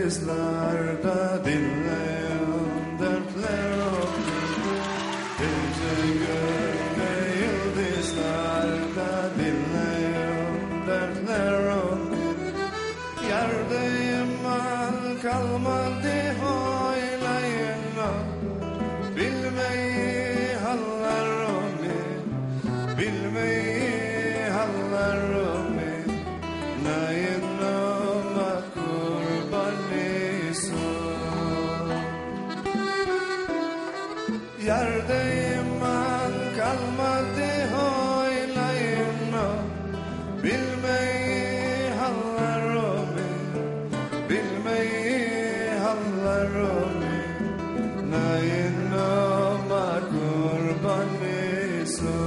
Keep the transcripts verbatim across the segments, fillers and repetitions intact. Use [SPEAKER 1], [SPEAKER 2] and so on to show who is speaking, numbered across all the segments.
[SPEAKER 1] yıldızlarda dinleyen dertler olur. Gece gökte yıldızlarda dinleyen dertler olur. Yerdeyim ben kalmadı oylayına, bilmeyi hallar onu, bilmeyi hallar onu. Nayınama kurbanıysa yerdeyim ben kalmadı oylayına, bilmeyi hallar onu, bilmeyi hallar onu. Nayınama kurbanıysa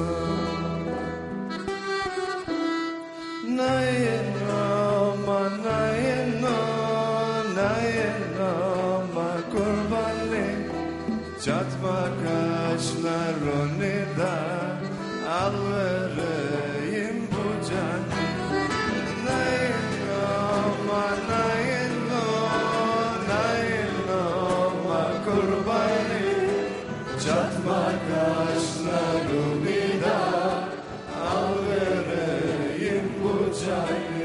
[SPEAKER 1] Nayınama, nayınama, nayınama kurbanı. Çatma kaşlarını da al vereyim bu canı. Nayınama, nayınama, nayınama kurbanı. Çatma kaşlarını da al vereyim bu canı.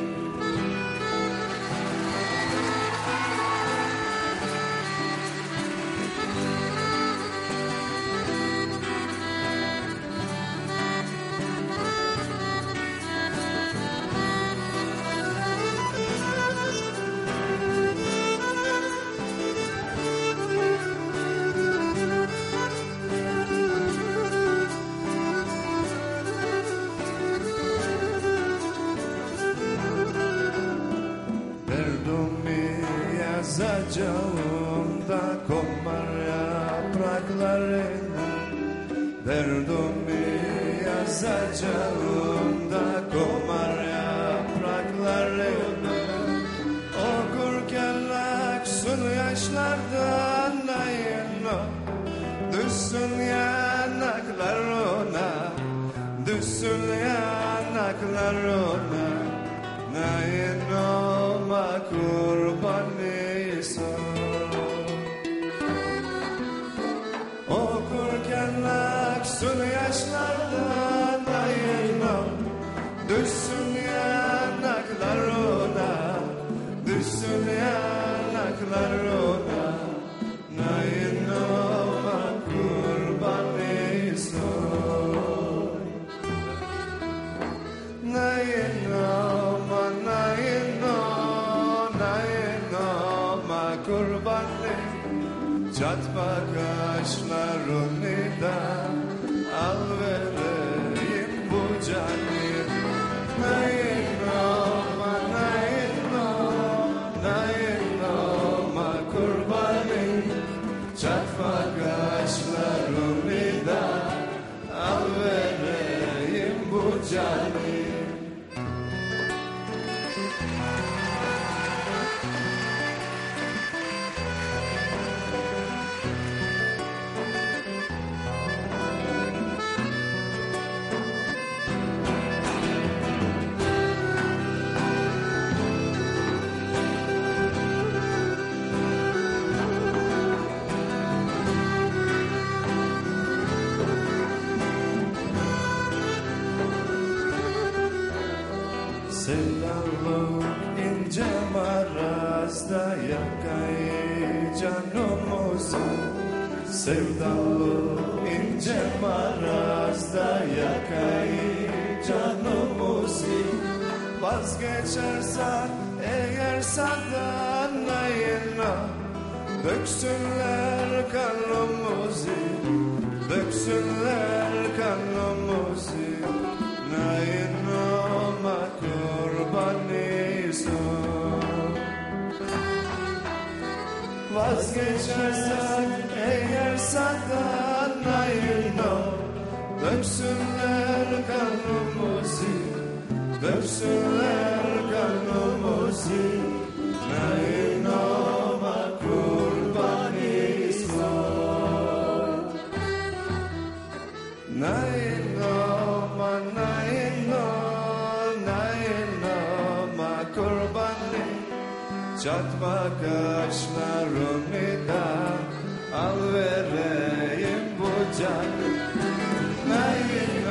[SPEAKER 1] Yazacağım da kopar yapraklarını, derdimi yazacağım da kopar yapraklarını. Okurken aksın yaşlardan nayına, düşsün yanaklar ona, düşsün yanaklar ona. Nayınama kurbanıysa okurken aksın yaşlardan nayınam, düşsün yanaklar ona, düşsün yanaklar ona. Nayınama kurbanıysa Nayınama, nayınama, nayınama kurbanı. Çatma kaşlarını da al vereyim bu canı. Nayınama, nayınama, nayınama kurbanı. Çatma kaşlarını da al vereyim bu canı. Sevdalı ince marazda yakayı canımızı. Sevdalı ince marazda yakayı canımızı. Vazgeçersen eğer senden nayına, döksünler kanımızı, döksünler kanımızı. Nayınama kurbanıysa vazgeçersen eğer senden nayına, döksünler kanımızı, döksünler kanımızı. Nayınama kurbanıysa Nayınama, nayınama, nayınama kurbanı. çatma kaşlarını da al vereyim bu can. Nail